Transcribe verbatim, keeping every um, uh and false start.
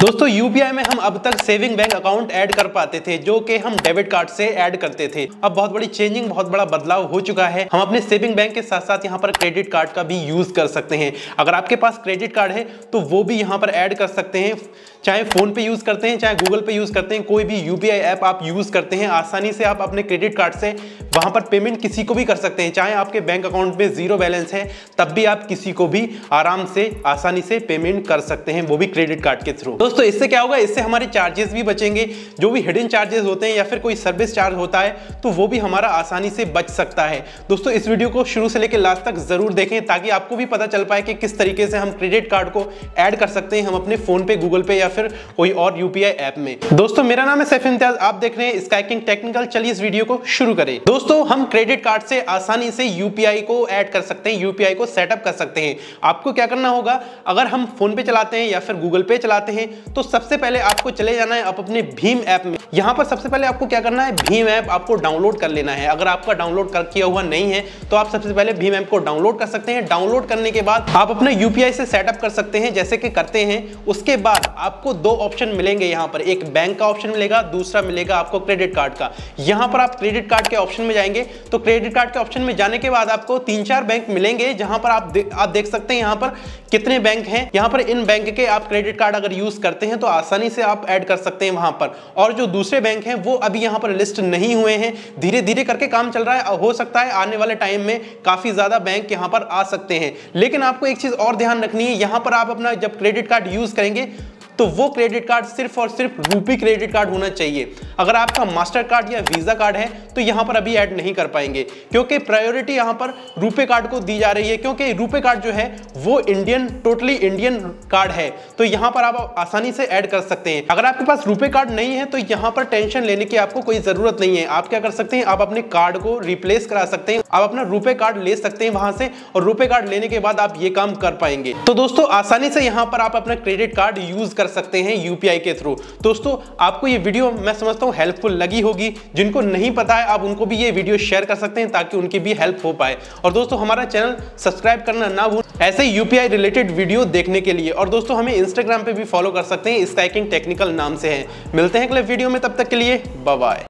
दोस्तों यूपीआई में हम अब तक सेविंग बैंक अकाउंट ऐड कर पाते थे जो कि हम डेबिट कार्ड से ऐड करते थे। अब बहुत बड़ी चेंजिंग, बहुत बड़ा बदलाव हो चुका है। हम अपने सेविंग बैंक के साथ साथ यहाँ पर क्रेडिट कार्ड का भी यूज कर सकते हैं। अगर आपके पास क्रेडिट कार्ड है तो वो भी यहाँ पर ऐड कर सकते हैं, चाहे फोन पे यूज करते हैं, चाहे गूगल पे यूज करते हैं, कोई भी यूपीआई ऐप आप यूज करते हैं, आसानी से आप अपने क्रेडिट कार्ड से वहां पर पेमेंट किसी को भी कर सकते हैं। चाहे आपके बैंक अकाउंट में जीरो बैलेंस है तब भी आप किसी को भी आराम से आसानी से पेमेंट कर सकते हैं, वो भी क्रेडिट कार्ड के थ्रू। दोस्तों इससे क्या होगा, इससे हमारे चार्जेस भी बचेंगे। जो भी हिडन चार्जेस होते हैं या फिर कोई सर्विस चार्ज होता है तो वो भी हमारा आसानी से बच सकता है। दोस्तों इस वीडियो को शुरू से लेकर लास्ट तक जरूर देखें ताकि आपको भी पता चल पाए कि किस तरीके से हम क्रेडिट कार्ड को ऐड कर सकते हैं हम अपने फोन पे, गूगल पे या फिर कोई और यूपीआई ऐप में। दोस्तों मेरा नाम है सैफ इम्तियाज, आप देख रहे हैं स्काई किंग टेक्निकल। चलिए इस वीडियो को शुरू करें। दोस्तों हम क्रेडिट कार्ड से आसानी से यूपीआई को ऐड कर सकते हैं, यूपीआई को सेटअप कर सकते हैं। आपको क्या करना होगा, अगर हम फोन पे चलाते हैं या फिर गूगल पे चलाते हैं तो सबसे पहले आपको चले जाना है आप अपने भीम ऐप में। यहां पर सबसे पहले आपको क्या करना है, भीम ऐप आपको डाउनलोड कर लेना है। अगर आपका डाउनलोड कर किया हुआ नहीं है तो आप सबसे पहले भीम ऐप को डाउनलोड कर सकते हैं। डाउनलोड करने के बाद आप अपने यूपीआई से सेटअप कर सकते हैं जैसे कि करते हैं। उसके बाद आपको दो ऑप्शन मिलेंगे, यहां पर एक बैंक का ऑप्शन मिलेगा, दूसरा मिलेगा आपको क्रेडिट कार्ड का। यहां पर आप क्रेडिट कार्ड के ऑप्शन में जाएंगे तो क्रेडिट कार्ड के ऑप्शन में जाने के बाद आपको तीन चार बैंक मिलेंगे जहां पर आप दे, आप देख सकते हैं यहां पर कितने बैंक हैं। यहां पर इन बैंक के आप क्रेडिट कार्ड अगर यूज करते हैं तो आसानी से आप ऐड कर सकते हैं वहां पर। और जो दूसरे बैंक हैं वो अभी यहां पर लिस्ट नहीं हुए हैं, धीरे धीरे करके काम चल रहा है। हो सकता है आने वाले टाइम में काफी ज्यादा बैंक यहां पर आ सकते हैं। लेकिन आपको एक चीज और ध्यान रखनी है, यहां पर आप अपना जब क्रेडिट कार्ड यूज करेंगे तो वो क्रेडिट कार्ड सिर्फ और सिर्फ रूपी क्रेडिट कार्ड होना चाहिए। अगर आपका मास्टर कार्ड या वीजा कार्ड है तो यहां पर अभी ऐड नहीं कर पाएंगे क्योंकि प्रायोरिटी यहां पर रुपे कार्ड को दी जा रही है, क्योंकि रुपे कार्ड जो है वो इंडियन, टोटली इंडियन कार्ड है। तो यहां पर आप आसानी से ऐड कर सकते हैं। अगर आपके पास रुपे कार्ड नहीं है तो यहां पर टेंशन लेने की आपको कोई जरूरत नहीं है। आप क्या कर सकते हैं, आप अपने कार्ड को रिप्लेस करा सकते हैं, आप अपना रुपे कार्ड ले सकते हैं वहां से, और रुपे कार्ड लेने के बाद आप ये काम कर पाएंगे। तो दोस्तों आसानी से यहां पर आप अपना क्रेडिट कार्ड यूज कर सकते हैं यूपीआई के थ्रू। दोस्तों आपको ये वीडियो मैं समझता हूं हेल्पफुल लगी होगी। जिनको नहीं पता है आप उनको भी ये वीडियो शेयर कर सकते हैं ताकि उनकी भी हेल्प हो पाए। और दोस्तों हमारा चैनल सब्सक्राइब करना ना भूलें ऐसे यूपीआई रिलेटेड वीडियो देखने के लिए। और दोस्तों हमें इंस्टाग्राम पे भी फॉलो कर सकते हैं, स्काई किंग टेक्निकल नाम से है। मिलते हैं अगले वीडियो में, तब तक के लिए बाय बाय।